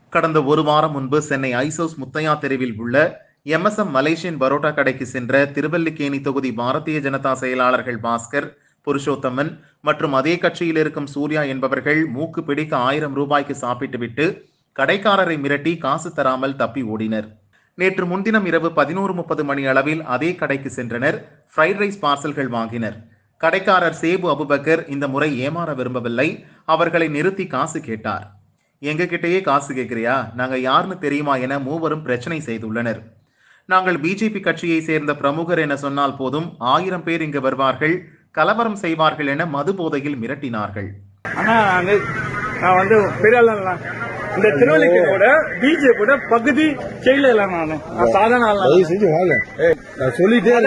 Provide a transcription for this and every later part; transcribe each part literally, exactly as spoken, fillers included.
கடந்த ஒரு வாரம் முன்பு சென்னை ஐசோஸ் முத்தையா தெருவில் உள்ள M S M Malaysian parotta கடைக்கு சென்ற திருவல்லிக்கேணி தொகுதி பாரதிய ஜனதா செயலாளர்கள் பாஸ்கர், புருஷோத்தமன் மற்றும் அதே கட்சியில் இருக்கும் சூர்யா என்பவர்கள் மூக்கு பிடிக்க ஆயிரம் ரூபாய்க்கு சாப்பிட்டுவிட்டு கடைக்காரரை மிரட்டி காசு தராமல் தப்பி ஓடினர். நேற்று முன்தினம் இரவு பதினோரு முப்பது மணி அளவில் அதே கடைக்கு சென்றனர். ஃப்ரைட் ரைஸ் பார்சல்கள் வாங்கினர். கடைக்காரர் சேபு அபுபக்கர் இந்த முறை ஏமாற விரும்பவில்லை. அவர்களை நிறுத்தி காசு கேட்டார். எங்க கிட்டேயே காசு கேட்கிறியா, நாங்க யாருன்னு தெரியுமா என மூவரும் பிரச்சனை செய்துள்ளனர். நாங்கள் பிஜேபி கட்சியை சேர்ந்த பிரமுகர் என சொன்னால் போதும், ஆயிரம் பேர் இங்கு வருவார்கள், கலவரம் செய்வார்கள் என மது போதையில் மிரட்டினார்கள். இந்த திருவள்ளிக்கேணியோட பிஜேபியோட பகுதி செயலர் நானு சாதாரண சொல்லிட்டே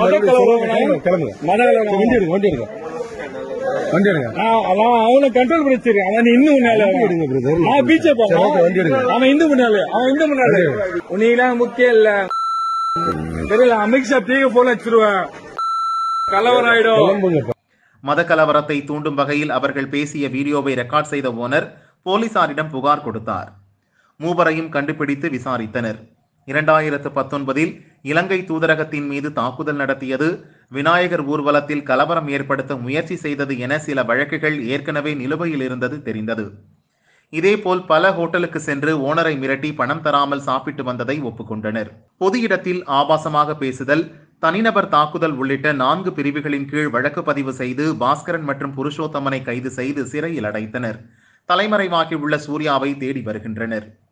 அவனை கண்ட்ரோல் பண்ணிச்சிருக்கேன். அவன் இன்னும் முன்னால பிஜேபி அவன் இந்து முன்னாலே அவன் இந்து முன்னாலே உன்னெல்லாம் முக்கியம் இல்ல தெரியல. அமித்ஷா தீக போல வச்சிருவேன், கலவரம் ஆயிடும். மத கலவரத்தை தூண்டும் வகையில் அவர்கள் பேசிய வீடியோவை ரெக்கார்ட் செய்த ஓனர் போலீசாரிடம் புகார் கொடுத்தார். மூவரையும் கண்டுபிடித்து விசாரித்தனர். இரண்டாயிரத்து பத்தொன்பதில் இலங்கை தூதரகத்தின் மீது தாக்குதல் நடத்தியது, விநாயகர் ஊர்வலத்தில் கலவரம் ஏற்படுத்த முயற்சி செய்தது என சில வழக்குகள் ஏற்கனவே நிலுவையில் இருந்தது தெரிந்தது. இதேபோல் பல ஹோட்டலுக்கு சென்று ஓனரை மிரட்டி பணம் தராமல் சாப்பிட்டு வந்ததை ஒப்புக்கொண்டனர். பொது இடத்தில் ஆபாசமாக பேசுதல், தனிநபர் தாக்குதல் உள்ளிட்ட நான்கு பிரிவுகளின் கீழ் வழக்கு பதிவு செய்து பாஸ்கரன் மற்றும் புருஷோத்தமனை கைது செய்து சிறையில் அடைத்தனர். தலைமறைவாகி உள்ள சூர்யாவை தேடி வருகின்றனர்.